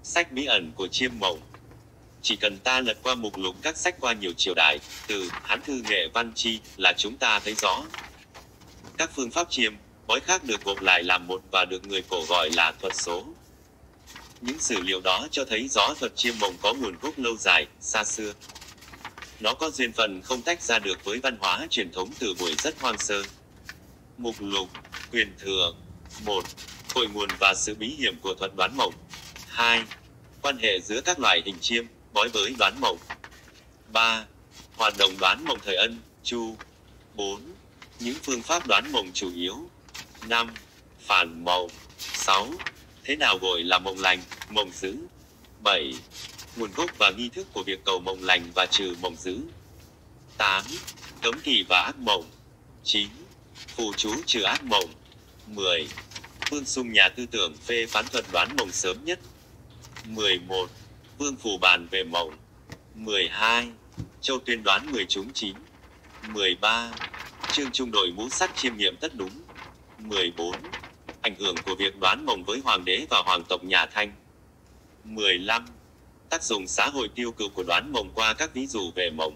Sách bí ẩn của chiêm mộng. Chỉ cần ta lật qua mục lục các sách qua nhiều triều đại, từ Hán thư nghệ văn chi là chúng ta thấy rõ. Các phương pháp chiêm, bói khác được gộp lại làm một và được người cổ gọi là thuật số. Những sử liệu đó cho thấy rõ thuật chiêm mộng có nguồn gốc lâu dài, xa xưa. Nó có duyên phận không tách ra được với văn hóa truyền thống từ buổi rất hoang sơ. Mục lục, quyền thừa. 1. Cội nguồn và sự bí hiểm của thuật đoán mộng. 2. Quan hệ giữa các loại hình chiêm, bói với đoán mộng. 3. Hoạt động đoán mộng thời Ân, Chu. 4. Những phương pháp đoán mộng chủ yếu. 5. Phản mộng. 6. Thế nào gọi là mộng lành, mộng dữ. 7. Nguồn gốc và nghi thức của việc cầu mộng lành và trừ mộng dữ. 8. Cấm kỵ và ác mộng. 9. Phù chú trừ ác mộng. 10. Vương Sung nhà tư tưởng phê phán thuật đoán mộng sớm nhất. 11. Vương Phù bàn về mộng. 12. Châu Tuyên đoán 10 trúng 9. 13. Trương Trung đội mũ sắt chiêm nghiệm tất đúng. 14. Ảnh hưởng của việc đoán mộng với hoàng đế và hoàng tộc nhà Thanh. 15. Tác dụng xã hội tiêu cực của đoán mộng qua các ví dụ về mộng.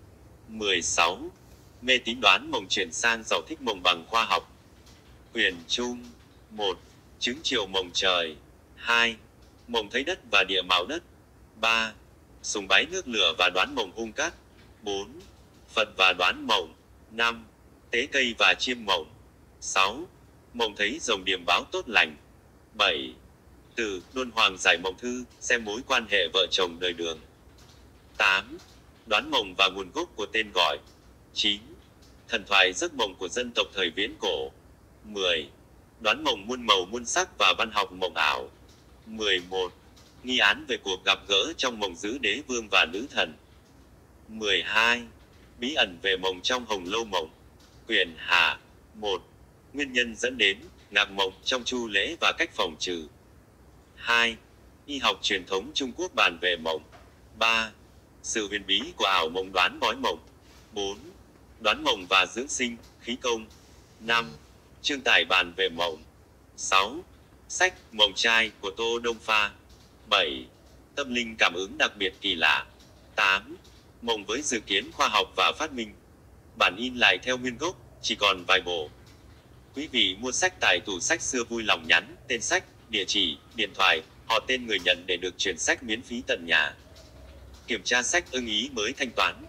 16. Mê tín đoán mộng chuyển sang giàu thích mộng bằng khoa học. Huyền Trung. 1. Chứng chiều mộng trời. 2. Mộng thấy đất và địa mạo đất. 3. Sùng bái nước lửa và đoán mộng hung cát. 4. Phật và đoán mộng. 5. Tế cây và chiêm mộng. 6. Mộng thấy rồng điềm báo tốt lành. 7. Từ Đôn Hoàng giải mộng thư, xem mối quan hệ vợ chồng đời Đường. 8. Đoán mộng và nguồn gốc của tên gọi. 9. Thần thoại giấc mộng của dân tộc thời viễn cổ. 10. Đoán mộng muôn màu muôn sắc và văn học mộng ảo. 11. Nghi án về cuộc gặp gỡ trong mộng giữ đế vương và nữ thần. 12. Bí ẩn về mộng trong Hồng Lâu Mộng. Quyền Hà. 1. Nguyên nhân dẫn đến ngạc mộng trong chu lễ và cách phòng trừ. 2. Y học truyền thống Trung Quốc bàn về mộng. 3. Sự huyền bí của ảo mộng đoán bói mộng. 4. Đoán mộng và dưỡng sinh, khí công. 5. Trương Tải bàn về mộng. 6. Sách Mộng trai của Tô Đông Pha. 7. Tâm linh cảm ứng đặc biệt kỳ lạ. 8. Mộng với dự kiến khoa học và phát minh. Bản in lại theo nguyên gốc, chỉ còn vài bộ. Quý vị mua sách tại tủ sách xưa vui lòng nhắn tên sách, địa chỉ, điện thoại, họ tên người nhận để được chuyển sách miễn phí tận nhà. Kiểm tra sách ưng ý mới thanh toán.